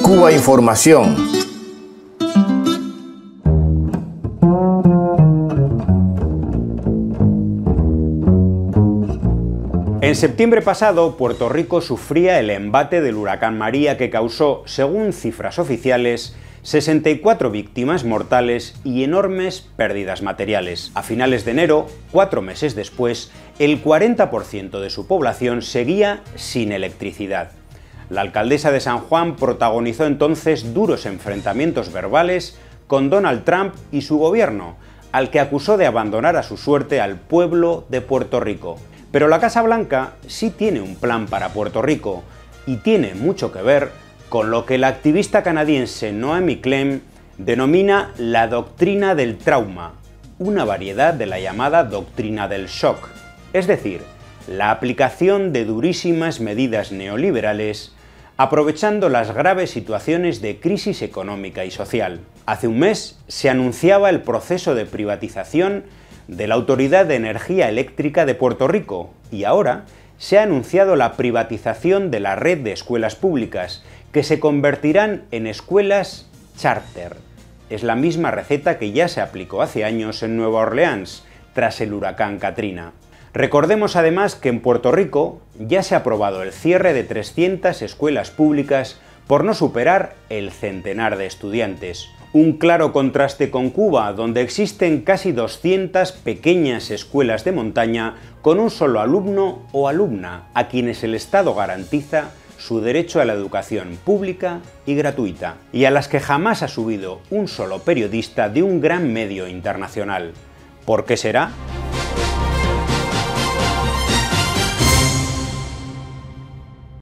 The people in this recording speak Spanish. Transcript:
Cuba Información. En septiembre pasado, Puerto Rico sufría el embate del huracán María que causó, según cifras oficiales, 64 víctimas mortales y enormes pérdidas materiales. A finales de enero, 4 meses después, el 40% de su población seguía sin electricidad. La alcaldesa de San Juan protagonizó entonces duros enfrentamientos verbales con Donald Trump y su gobierno, al que acusó de abandonar a su suerte al pueblo de Puerto Rico. Pero la Casa Blanca sí tiene un plan para Puerto Rico y tiene mucho que ver con lo que la activista canadiense Naomi Klein denomina la doctrina del trauma, una variedad de la llamada doctrina del shock, es decir, la aplicación de durísimas medidas neoliberales aprovechando las graves situaciones de crisis económica y social. Hace un mes se anunciaba el proceso de privatización de la Autoridad de Energía Eléctrica de Puerto Rico y ahora se ha anunciado la privatización de la red de escuelas públicas, que se convertirán en escuelas charter. Es la misma receta que ya se aplicó hace años en Nueva Orleans, tras el huracán Katrina. Recordemos además que en Puerto Rico ya se ha aprobado el cierre de 300 escuelas públicas por no superar el centenar de estudiantes. Un claro contraste con Cuba, donde existen casi 200 pequeñas escuelas de montaña con un solo alumno o alumna, a quienes el Estado garantiza su derecho a la educación pública y gratuita, y a las que jamás ha subido un solo periodista de un gran medio internacional. ¿Por qué será?